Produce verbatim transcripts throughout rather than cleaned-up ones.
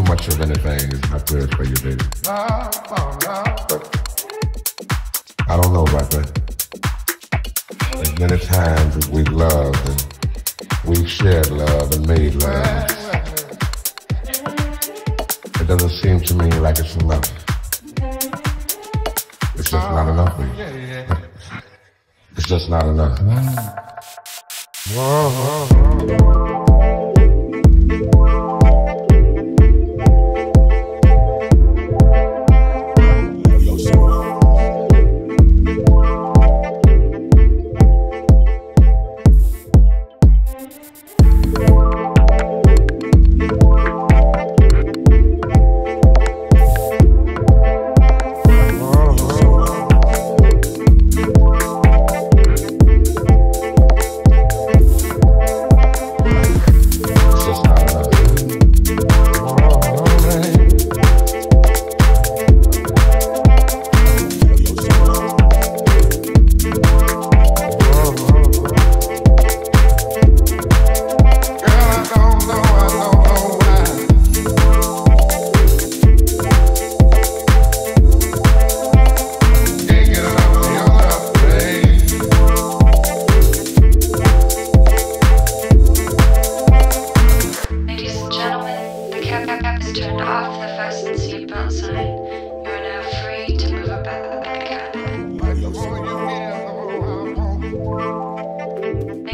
much of anything is not good for you, baby. But I don't know about that. As many times as we've loved and we've shared love and made love, it doesn't seem to me like it's enough. It's just not enough for you. It's just not enough. Whoa, whoa, whoa.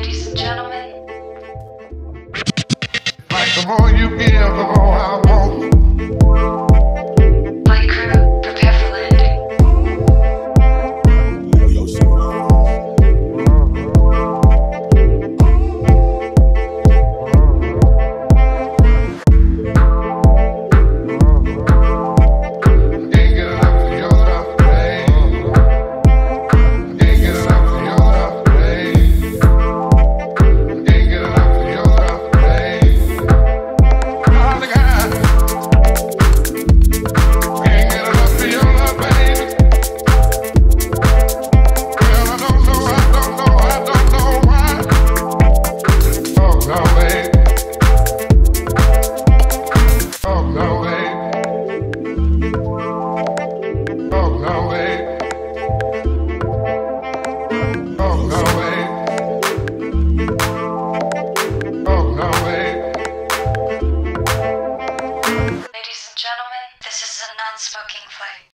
The more you give, the more I want.